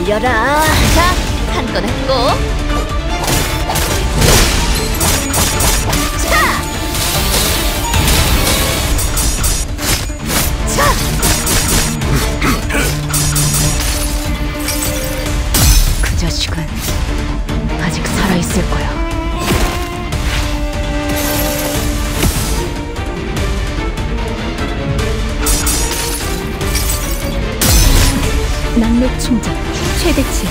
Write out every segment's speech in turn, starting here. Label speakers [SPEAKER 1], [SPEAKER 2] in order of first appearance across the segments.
[SPEAKER 1] 걸려라. 자, 한 건 했고. 그 자식은 아직 살아있을 거야. 낙력 충전 최대치.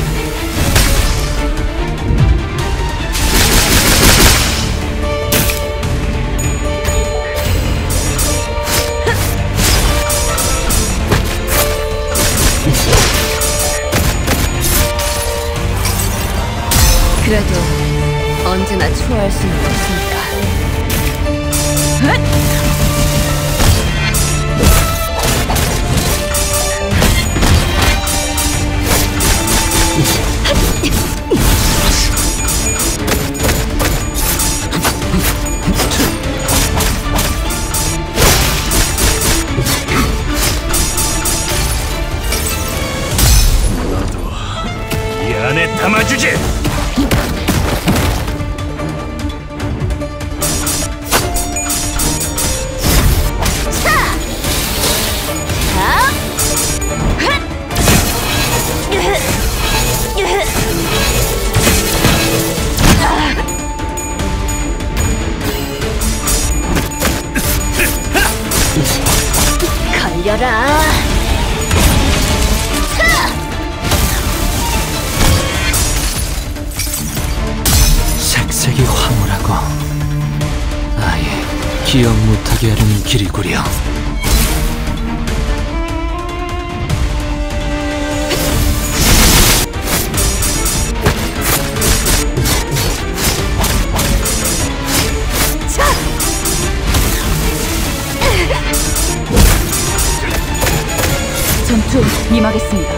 [SPEAKER 1] 그래도 언제나 추월할 수는 없으니까.
[SPEAKER 2] 너도 이 안에 담아주지.
[SPEAKER 1] 걸려라.
[SPEAKER 3] 색색이 황홀하고 아예 기억 못하게 하려는 길이구려.
[SPEAKER 1] 전투 임하겠습니다.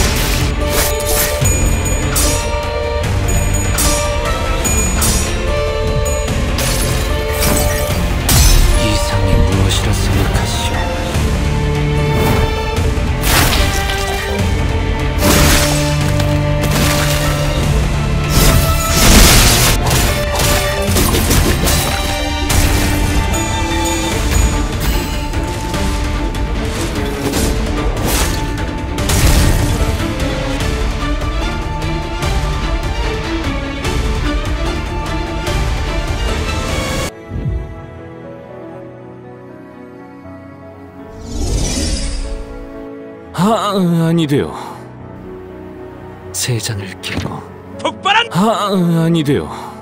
[SPEAKER 3] 이상이 무엇이라 생각하시오? 아니돼요. 세 잔을 깨고
[SPEAKER 2] 폭발한
[SPEAKER 3] 아니돼요.